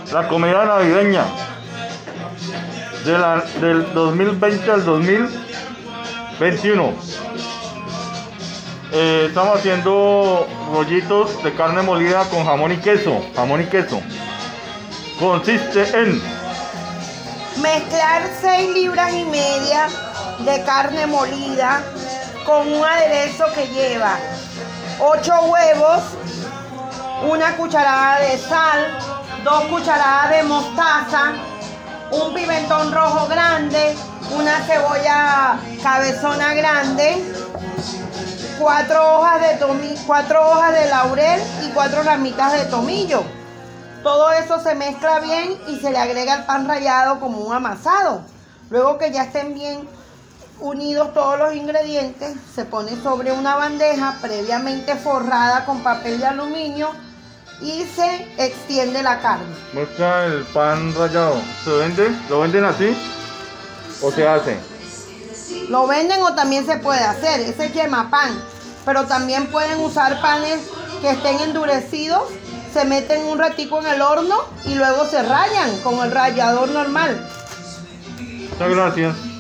la comida navideña del 2020 al 2021. Estamos haciendo rollitos de carne molida con jamón y queso. Consiste en mezclar 6,5 libras de carne molida con un aderezo que lleva 8 huevos, 1 cucharada de sal, 2 cucharadas de mostaza, un pimentón rojo grande, una cebolla cabezona grande, 4 hojas de laurel y 4 ramitas de tomillo. Todo eso se mezcla bien y se le agrega el pan rallado como un amasado. Luego que ya estén bien unidos todos los ingredientes, se pone sobre una bandeja previamente forrada con papel de aluminio y se extiende la carne. Muestra el pan rallado. ¿Se vende? ¿Lo venden así? ¿O se hace? Lo venden o también se puede hacer. Ese es yemapan. Pero también pueden usar panes que estén endurecidos. Se meten un ratico en el horno y luego se rayan con el rallador normal. Muchas gracias.